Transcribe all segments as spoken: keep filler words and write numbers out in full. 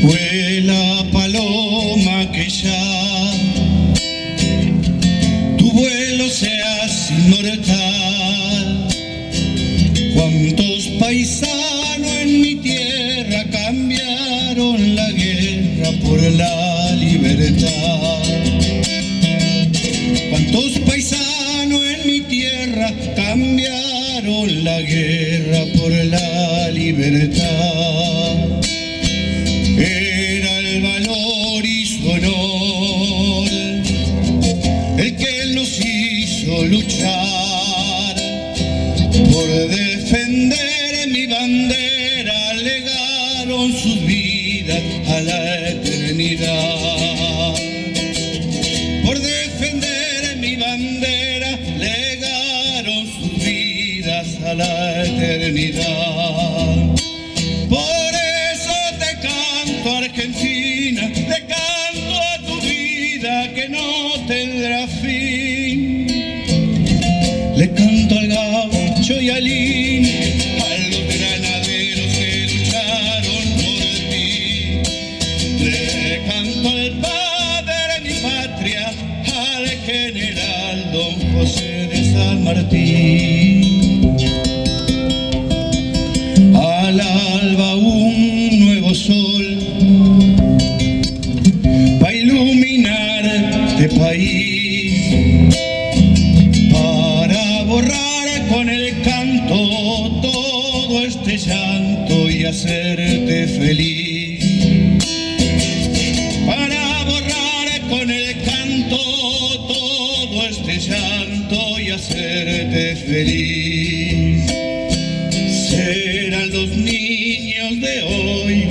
Vuela paloma que ya tu vuelo seas inmortal. Cuántos paisanos en mi tierra cambiaron la guerra por la libertad. Cuántos paisanos en mi tierra cambiaron la guerra por la libertad. Era el valor y su honor el que nos hizo luchar por defender mi bandera. Legaron sus vidas a la eternidad. Por defender mi bandera legaron sus vidas a la eternidad. Argentina, le canto a tu vida que no tendrá fin. Le canto al gaucho y al indio, a los granaderos que lucharon por ti. Le canto al padre de mi patria, al general don José de San Martín. Al alba un nuevo sol este país, para borrar con el canto todo este llanto y hacerte feliz. Para borrar con el canto todo este llanto y hacerte feliz. Serán los niños de hoy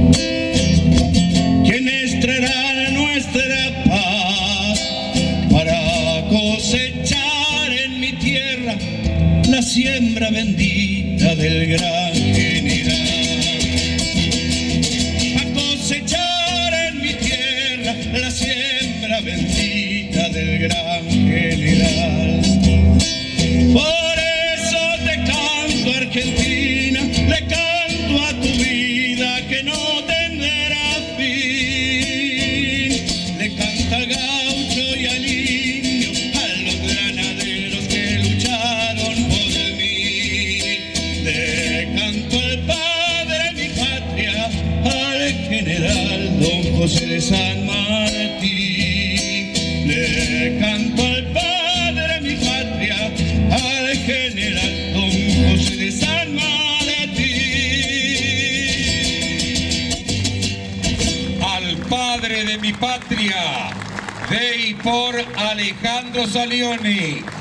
quienes traerán nuestra paz para cosechar en mi tierra la siembra bendita del gran general. Para cosechar en mi tierra la siembra bendita del gran general. Por eso te canto, Argentina, le canto a tu vida que no tendrá fin. Le canta al gaucho y al indio, a los granaderos que lucharon por mí. Le canto al padre de mi patria, al general don José de San Martín. Le canto al padre de mi patria, al general don José de San Martín. Al padre de mi patria, de y por Alejandro Salioni.